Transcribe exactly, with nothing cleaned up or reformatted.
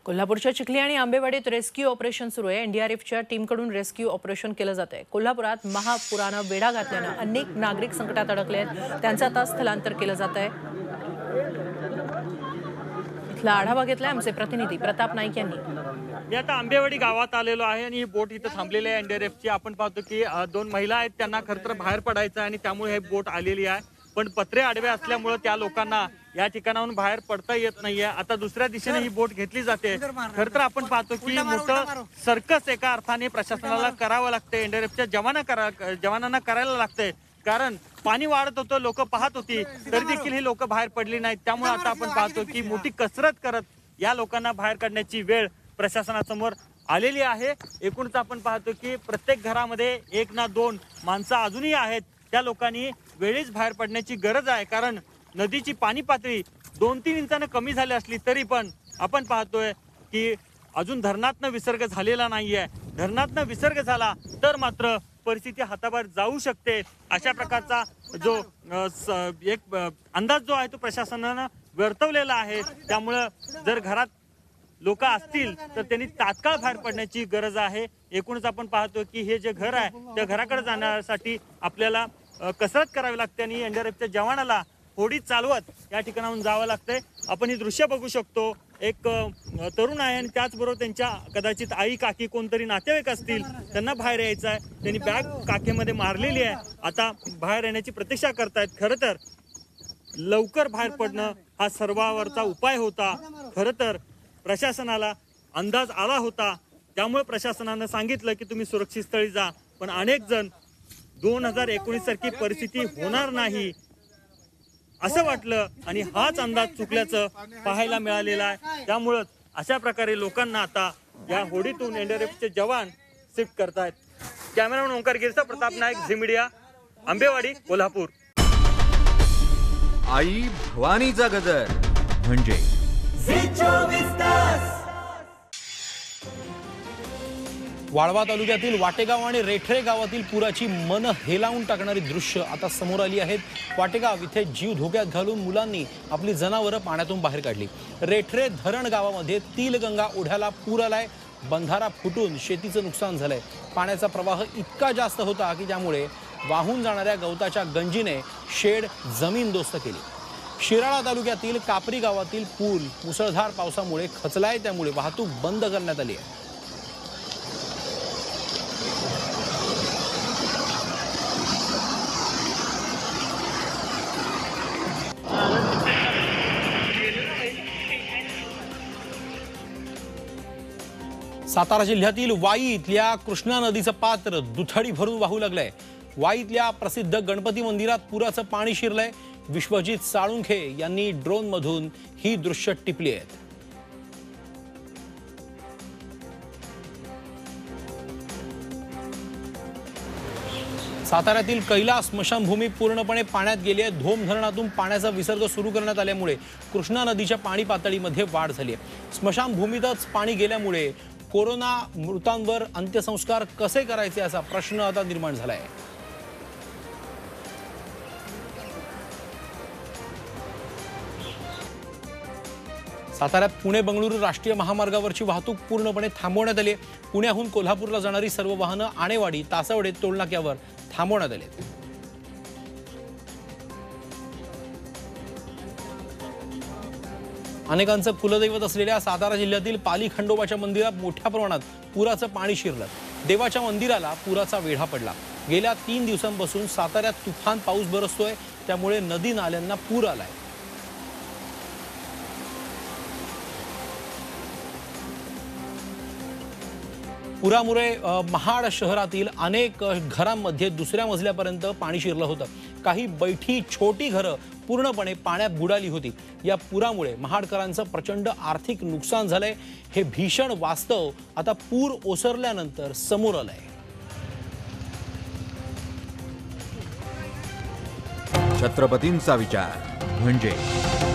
कोल्हापूरच्या चिखली आणि आंबेवाडीत rescue operation सुरू आहे। एनडीआरएफच्या टीमकडून रेस्क्यू ऑपरेशन केलं जात आहे। कोल्हापुरात महापुरानं वेढा घातल्यानं अनेक नागरिक संकटात अडकले आहेत। त्यांचं आता स्थलांतर केलं जात आहे। इथला आढावा घेतलाय आमचे प्रतिनिधी प्रताप नाईक यांनी। मी आता आंबेवाडी गावात आलेलो आहे आणि ही बोट इथं थांबलेली आहे एनडीआरएफची। आपण पाहतो की दोन महिला आहेत, त्यांना खरं तर बाहेर पडायचं आणि त्यामुळे ही बोट आलेली आहे, पण पत्रे आडवे असल्यामुळे त्या लोकांना या ठिकाणाहून बाहेर पडता येत नाहीये। आता दुसऱ्या दिशेने ही बोट घेतली जाते। खरं तर आपण पाहतो की मोठं सर्कस एका अर्थाने प्रशासनाला करावं लागते, एनडीआरएफच्या जवाना करा जवानांना करायला लागते, कारण पाणी वाढत होतं, लोक पाहत होती तरी देखील ही लोक बाहेर पडली नाहीत। त्यामुळे आता आपण पाहतो की मोठी कसरत करत या लोकांना बाहेर काढण्याची वेळ प्रशासनासमोर आलेली आहे। एकूणच आपण पाहतो की प्रत्येक घरामध्ये एक ना दोन माणसं अजूनही आहेत। त्या लोकांनी वेळीच बाहेर पडण्याची गरज आहे, कारण नदीची पाणी पातळी दोन तीन इंचानं कमी झाली असली तरी पण आपण पाहतोय की अजून धरणातनं विसर्ग झालेला नाहीये। धरणातनं विसर्ग झाला तर मात्र परिस्थिती हाताबाहेर जाऊ शकते। अशा प्रकारचा जो एक अंदाज जो आहे तो प्रशासनानं वर्तवलेला आहे। त्यामुळे जर घरात लोक असतील तर त्यांनी तात्काळ बाहेर पडण्याची गरज आहे। एकूणच आपण पाहतो की हे जे घर आहे त्या घराकडे जाण्यासाठी आपल्याला कसरत करावी लागते आणि एनडीआरएफच्या जवानाला होडी चालवत या ठिकाणाहून जावं लागतंय। आपण ही दृश्य बघू शकतो, एक तरुण आहे आणि त्याचबरोबर त्यांच्या कदाचित आई काकी कोणतरी नातेवाईक असतील, त्यांना बाहेर यायचं आहे। त्यांनी बॅग काखेमध्ये मारलेली आहे, आता बाहेर येण्याची प्रतीक्षा करतायत। खरं तर लवकर बाहेर पडणं हा सर्वांवरचा उपाय होता। खरं तर प्रशासनाला अंदाज आला होता, त्यामुळे प्रशासनानं सांगितलं की तुम्ही सुरक्षित स्थळी जा, पण अनेक जण दोन हजार एकोणीस सारखी परिस्थिती होणार नाही असं वाटलं आणि हाच अंदाज चुकल्याचं पाहायला मिळालेलं आहे। त्यामुळं अशा प्रकारे लोकांना आता या होडीतून एनडीआरएफचे जवान शिफ्ट करतायत। कॅमेरामॅन ओंकार गिरसा, प्रताप नाईक, झी मीडिया, आंबेवाडी, कोल्हापूर। आई भवानीचा गजर म्हणजे वाळवा तालुक्यातील वाटेगाव आणि रेठरे गावातील पुराची मन हेलावून टाकणारी दृश्य आता समोर आली आहेत। वाटेगाव इथे जीव धोक्यात घालून मुलांनी आपली जनावरं पाण्यातून बाहेर काढली। रेठरे धरण गावामध्ये तिलगंगा ओढ्याला पूर आलाय, बंधारा फुटून शेतीचं नुकसान झालंय। पाण्याचा प्रवाह इतका जास्त होता की त्यामुळे वाहून जाणाऱ्या गवताच्या गंजीने शेड जमीनदोस्त केली। शिराळा तालुक्यातील कापरी गावातील पूल मुसळधार पावसामुळे खचलाय, त्यामुळे वाहतूक बंद करण्यात आली आहे। सातारा जिल्ह्यातील वाई इथल्या कृष्णा नदीचं पात्र दुथडी भरून वाहू लागलंय। वाईतल्या प्रसिद्ध गणपती मंदिरात पुराचं पाणी शिरलंय। विश्वजित साळुंखे यांनी ड्रोन मधून ही दृश्य टिपली आहेत। साताऱ्यातील कैलास स्मशानभूमी पूर्णपणे पाण्यात गेली आहे। धोम धरणातून पाण्याचा विसर्ग सुरू करण्यात आल्यामुळे कृष्णा नदीच्या पाणी पातळीमध्ये वाढ झाली आहे। स्मशानभूमीतच पाणी गेल्यामुळे कोरोना मृतांवर अंत्यसंस्कार कसे करायचे असा प्रश्न आता निर्माण झाला आहे। साताऱ्यात पुणे बंगळुरू राष्ट्रीय महामार्गावरची वाहतूक पूर्णपणे थांबवण्यात आली आहे। पुण्याहून कोल्हापूरला जाणारी सर्व वाहनं आणेवाडी तासवडे टोलनाक्यावर थांबवण्यात आली आहेत। अनेकांचं कुलदैवत असलेल्या सातारा जिल्ह्यातील पाली खंडोबाच्या मंदिरात मोठ्या प्रमाणात पुराचं पाणी शिरलं। देवाच्या मंदिराला पुराचा वेढा पडला। गेल्या तीन दिवसांपासून साताऱ्यात तुफान पाऊस बरसतोय, त्यामुळे नदी नाल्यांना पूर आलाय। पुरामुळे महाड शहरातील अनेक घरांमध्ये दुसऱ्या मजल्यापर्यंत पाणी शिरलं होतं। काही बैठी छोटी घरं पूर्णपणे पाण्यात बुडाली होती। या पुरामुळे महाडकरांचं प्रचंड आर्थिक नुकसान झालंय। हे भीषण वास्तव आता पूर ओसरल्यानंतर समोर आलंय। छत्रपतींचा विचार म्हणजे